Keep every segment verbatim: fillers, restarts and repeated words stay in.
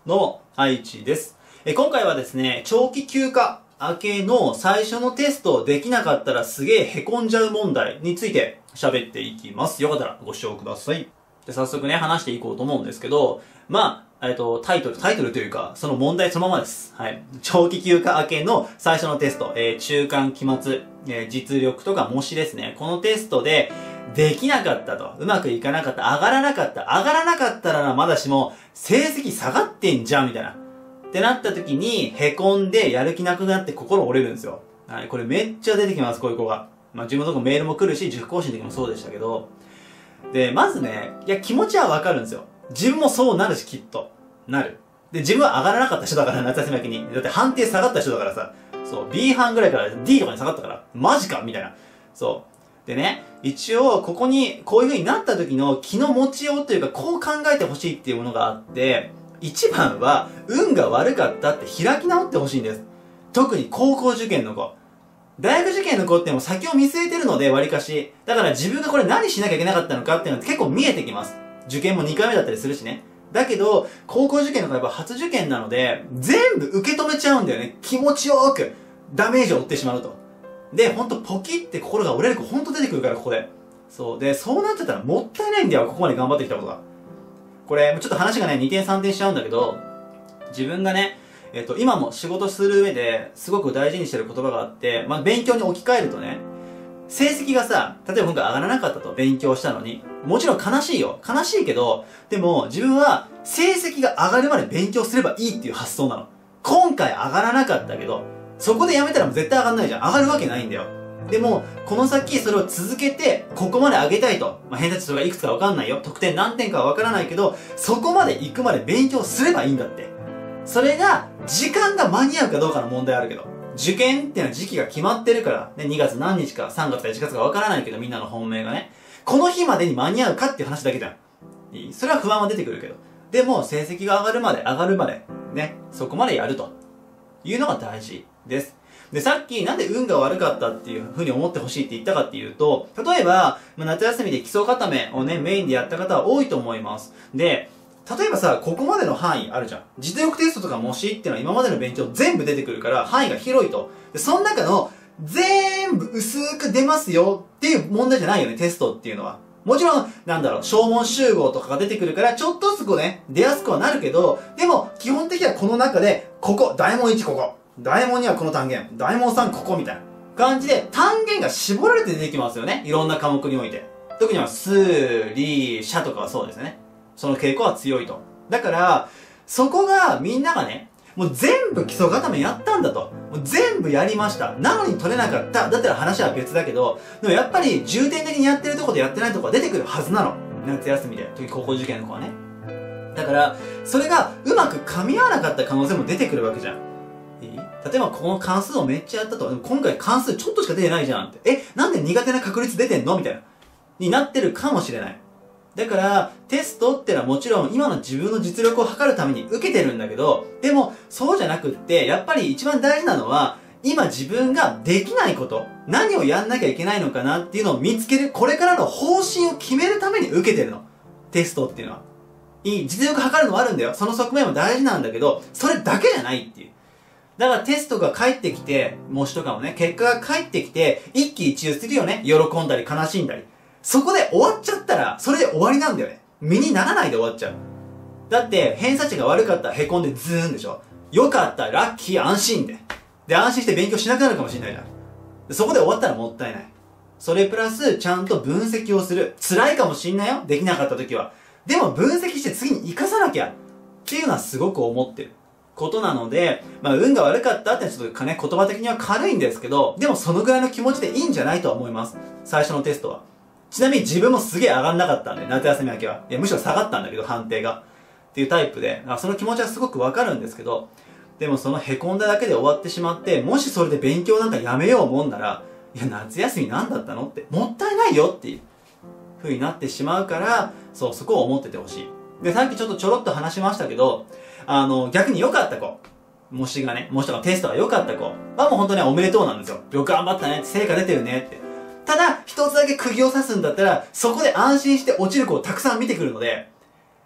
どうも、愛知です。え今回はですね、長期休暇明けの最初のテストできなかったらすげえ凹んじゃう問題について喋っていきます。よかったらご視聴ください。で、早速ね、話していこうと思うんですけど、まあ、えっと、タイトル、タイトルというか、その問題そのままです。はい。長期休暇明けの最初のテスト、えー、中間期末、えー、実力とか模試ですね。このテストで、できなかったと。うまくいかなかった。上がらなかった。上がらなかったらまだしも、成績下がってんじゃん、みたいな。ってなった時に、凹んでやる気なくなって心折れるんですよ。はい。これめっちゃ出てきます、こういう子が。まあ自分のとこメールも来るし、塾講師の時もそうでしたけど。で、まずね、いや、気持ちはわかるんですよ。自分もそうなるし、きっと。なる。で、自分は上がらなかった人だから、夏休み明けに。だって判定下がった人だからさ。そう、B 班ぐらいから D とかに下がったから、マジかみたいな。そう。でね、一応、ここに、こういう風になった時の気の持ちようというか、こう考えてほしいっていうものがあって、一番は、運が悪かったって開き直ってほしいんです。特に高校受験の子。大学受験の子っても先を見据えてるので、割かし。だから自分がこれ何しなきゃいけなかったのかっていうのは結構見えてきます。受験もにかいめだったりするしね。だけど、高校受験の子はやっぱ初受験なので、全部受け止めちゃうんだよね。気持ちよく、ダメージを負ってしまうと。で、ほんとポキって心が折れる子ほんと出てくるから、ここで。そう。で、そうなっちゃったらもったいないんだよ、ここまで頑張ってきたことが。これ、ちょっと話がね、にてんさんてんしちゃうんだけど、自分がね、えっと、今も仕事する上で、すごく大事にしてる言葉があって、まあ、勉強に置き換えるとね、成績がさ、例えば今回上がらなかったと、勉強したのに。もちろん悲しいよ。悲しいけど、でも自分は成績が上がるまで勉強すればいいっていう発想なの。今回上がらなかったけど、そこでやめたらもう絶対上がんないじゃん。上がるわけないんだよ。でも、この先それを続けて、ここまで上げたいと。まあ、偏差値とかいくつかわかんないよ。得点何点かはわからないけど、そこまで行くまで勉強すればいいんだって。それが、時間が間に合うかどうかの問題あるけど。受験っていうのは時期が決まってるから、ね、にがつ何日か、さんがつかいちがつかわからないけど、みんなの本命がね。この日までに間に合うかっていう話だけじゃん。いい？それは不安は出てくるけど。でも、成績が上がるまで、上がるまで、ね、そこまでやるというのが大事です。で、さっきなんで運が悪かったっていう風に思ってほしいって言ったかっていうと、例えば、夏休みで基礎固めをね、メインでやった方は多いと思います。で、例えばさ、ここまでの範囲あるじゃん。実力テストとか模試っていうのは今までの勉強全部出てくるから範囲が広いと。で、その中の全部薄く出ますよっていう問題じゃないよね、テストっていうのは。もちろん、なんだろう、小問集合とかが出てくるから、ちょっとずつこうね、出やすくはなるけど、でも、基本的にはこの中で、ここ、大問いちここ、大問にはこの単元、大問さんここみたいな感じで、単元が絞られて出てきますよね。いろんな科目において。特には数、理、社とかはそうですね。その傾向は強いと。だから、そこがみんながね、もう全部基礎固めやったんだと。もう全部やりました。なのに取れなかった。だったら話は別だけど、でもやっぱり重点的にやってるところでやってないところは出てくるはずなの。夏休みで。特に高校受験の子はね。だから、それがうまく噛み合わなかった可能性も出てくるわけじゃん。いい？例えばこの関数をめっちゃやったと。でも今回関数ちょっとしか出てないじゃんって。え、なんで苦手な確率出てんのみたいな。になってるかもしれない。だから、テストってのはもちろん今の自分の実力を測るために受けてるんだけど、でも、そうじゃなくって、やっぱり一番大事なのは、今自分ができないこと、何をやんなきゃいけないのかなっていうのを見つける、これからの方針を決めるために受けてるの。テストっていうのは。いい、実力測るのもあるんだよ。その側面も大事なんだけど、それだけじゃないっていう。だからテストが返ってきて、模試とかもね、結果が返ってきて、一喜一憂するよね。喜んだり悲しんだり。そこで終わっちゃったら、それで終わりなんだよね。身にならないで終わっちゃう。だって、偏差値が悪かったら凹んでズーンでしょ。良かったらラッキー安心で。で、安心して勉強しなくなるかもしれないじゃん。でそこで終わったらもったいない。それプラス、ちゃんと分析をする。辛いかもしんないよ。できなかった時は。でも分析して次に活かさなきゃ。っていうのはすごく思ってることなので、まあ、運が悪かったってちょっとね、言葉的には軽いんですけど、でもそのぐらいの気持ちでいいんじゃないとは思います。最初のテストは。ちなみに自分もすげえ上がんなかったんで、夏休み明けは。いや、むしろ下がったんだけど、判定が。っていうタイプで、その気持ちはすごくわかるんですけど、でもその凹んだだけで終わってしまって、もしそれで勉強なんかやめようもんなら、いや、夏休みなんだったのって、もったいないよっていう風になってしまうから、そう、そこを思っててほしい。で、さっきちょっとちょろっと話しましたけど、あの、逆に良かった子。模試がね、模試とかテストが良かった子はもう本当におめでとうなんですよ。よく頑張ったね、成果出てるねって。ただ、一つだけ釘を刺すんだったら、そこで安心して落ちる子をたくさん見てくるので、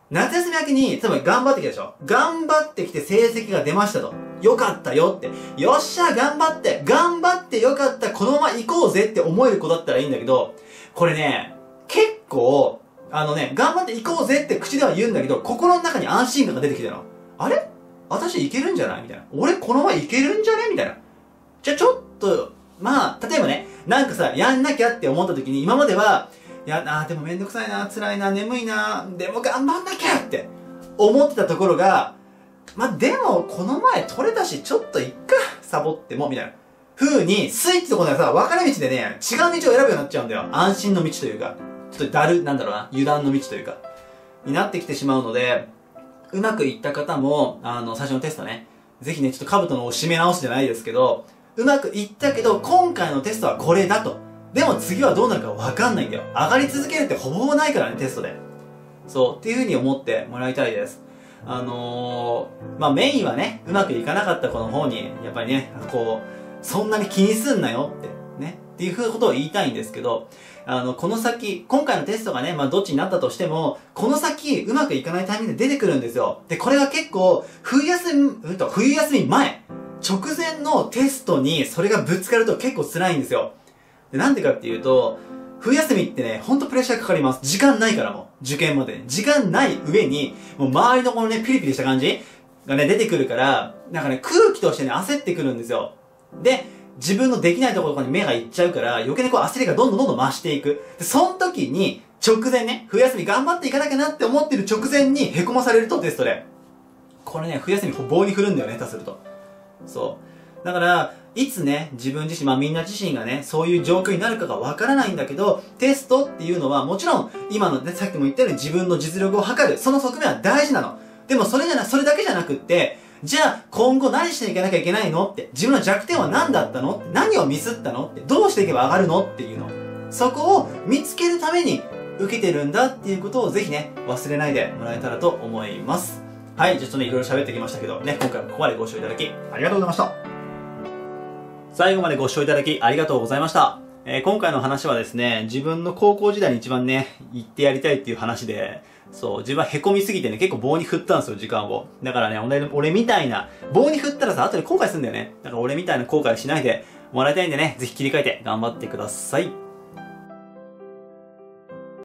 夏休み明けに、つまり頑張ってきたでしょ。頑張ってきて成績が出ましたと。よかったよって。よっしゃ、頑張って、頑張ってよかった、このまま行こうぜって思える子だったらいいんだけど、これね、結構、あのね、頑張って行こうぜって口では言うんだけど、心の中に安心感が出てきてるの。あれ私いけるんじゃないみたいな。俺このままいけるんじゃねみたいな。じゃあちょっと、まあ、例えばね、なんかさ、やんなきゃって思った時に、今までは、いや、あーでもめんどくさいな、辛いな、眠いな、でも頑張んなきゃって思ってたところが、まあ、でも、この前取れたし、ちょっといっか、サボっても、みたいな。風に、スイッチとこのさ、分かれ道でね、違う道を選ぶようになっちゃうんだよ。安心の道というか、ちょっとだる、なんだろうな、油断の道というか、になってきてしまうので、うまくいった方も、あの、最初のテストね、ぜひね、ちょっと兜のを締め直すじゃないですけど、うまくいったけど、今回のテストはこれだと。でも次はどうなるか分かんないんだよ。上がり続けるってほぼほぼないからね、テストで。そう、っていう風に思ってもらいたいです。あのー、まあ、メインはね、うまくいかなかった子の方に、やっぱりね、こう、そんなに気にすんなよって、ね、っていう風なことを言いたいんですけど、あの、この先、今回のテストがね、まあ、どっちになったとしても、この先、うまくいかないタイミングで出てくるんですよ。で、これが結構、冬休み、うんと、冬休み前、直前のテストにそれがぶつかると結構辛いんですよ。で、なんでかっていうと、冬休みってね、ほんとプレッシャーかかります。時間ないからもう。受験まで。時間ない上に、もう周りのこのね、ピリピリした感じがね、出てくるから、なんかね、空気としてね、焦ってくるんですよ。で、自分のできないところとかに目がいっちゃうから、余計にこう焦りがどんどんどんどん増していく。で、その時に、直前ね、冬休み頑張っていかなきゃなって思ってる直前に凹まされるとテストで。これね、冬休み棒に振るんだよね、下手すると。そう。だから、いつね、自分自身、まあみんな自身がね、そういう状況になるかがわからないんだけど、テストっていうのはもちろん、今のね、さっきも言ったように自分の実力を測る、その側面は大事なの。でもそれじゃな、それだけじゃなくって、じゃあ今後何していかなきゃいけないのって、自分の弱点は何だったのって、何をミスったのって、どうしていけば上がるのっていうの。そこを見つけるために受けてるんだっていうことをぜひね、忘れないでもらえたらと思います。はい、じゃあちょっとね、いろいろ喋ってきましたけど、ね、今回はここまでご視聴いただき、ありがとうございました。最後までご視聴いただき、ありがとうございました。えー、今回の話はですね、自分の高校時代に一番ね、言ってやりたいっていう話で、そう、自分は凹みすぎてね、結構棒に振ったんですよ、時間を。だからね、俺、俺みたいな、棒に振ったらさ、後で後悔するんだよね。だから俺みたいな後悔しないでもらいたいんでね、ぜひ切り替えて頑張ってください。